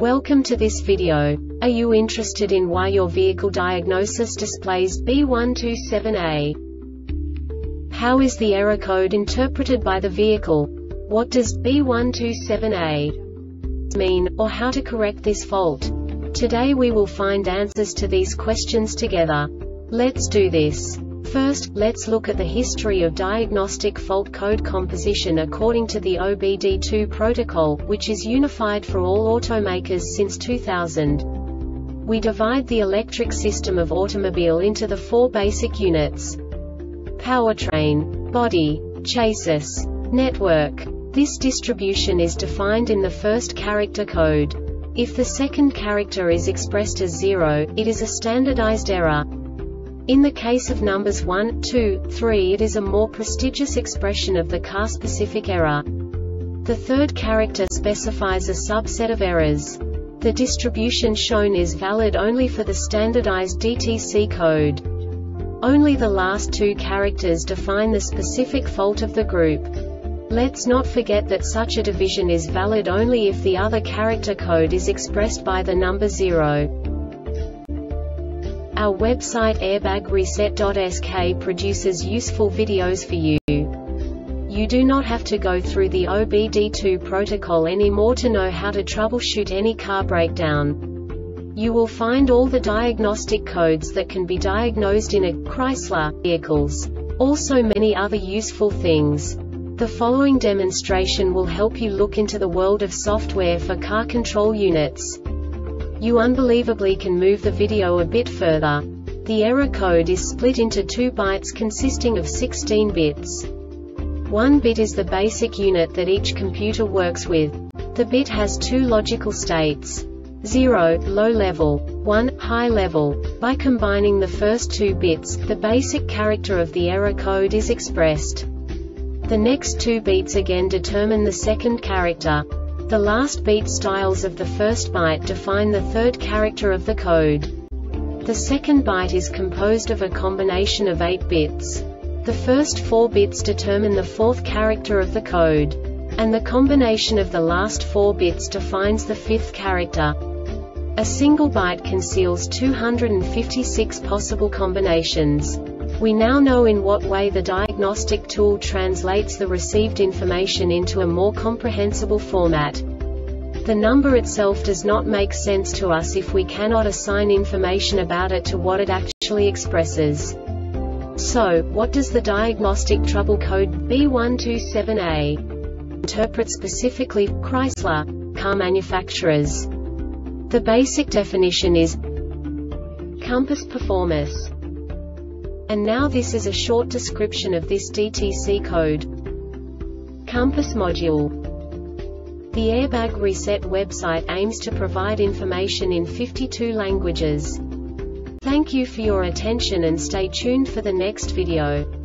Welcome to this video. Are you interested in why your vehicle diagnosis displays B127A? How is the error code interpreted by the vehicle? What does B127A mean, or how to correct this fault? Today we will find answers to these questions together. Let's do this. First, let's look at the history of diagnostic fault code composition according to the OBD2 protocol, which is unified for all automakers since 2000. We divide the electric system of automobile into the four basic units: powertrain, body, chassis, network. This distribution is defined in the first character code. If the second character is expressed as 0, it is a standardized error. In the case of numbers 1, 2, 3, it is a more prestigious expression of the car-specific error. The third character specifies a subset of errors. The distribution shown is valid only for the standardized DTC code. Only the last two characters define the specific fault of the group. Let's not forget that such a division is valid only if the other character code is expressed by the number 0. Our website airbagreset.sk produces useful videos for you. You do not have to go through the OBD2 protocol anymore to know how to troubleshoot any car breakdown. You will find all the diagnostic codes that can be diagnosed in a Chrysler vehicles. Also many other useful things. The following demonstration will help you look into the world of software for car control units. You unbelievably can move the video a bit further. The error code is split into 2 bytes consisting of 16 bits. 1 bit is the basic unit that each computer works with. The bit has 2 logical states: 0, low level, 1, high level. By combining the first 2 bits, the basic character of the error code is expressed. The next 2 beats again determine the second character. The last beat styles of the first byte define the third character of the code. The second byte is composed of a combination of 8 bits. The first 4 bits determine the fourth character of the code. And the combination of the last 4 bits defines the fifth character. A single byte conceals 256 possible combinations. We now know in what way the diagnostic tool translates the received information into a more comprehensible format. The number itself does not make sense to us if we cannot assign information about it to what it actually expresses. So, what does the diagnostic trouble code B127A interpret specifically for Chrysler car manufacturers? The basic definition is Compass Performance. And now this is a short description of this DTC code. Compass module. The Airbag Reset website aims to provide information in 52 languages. Thank you for your attention and stay tuned for the next video.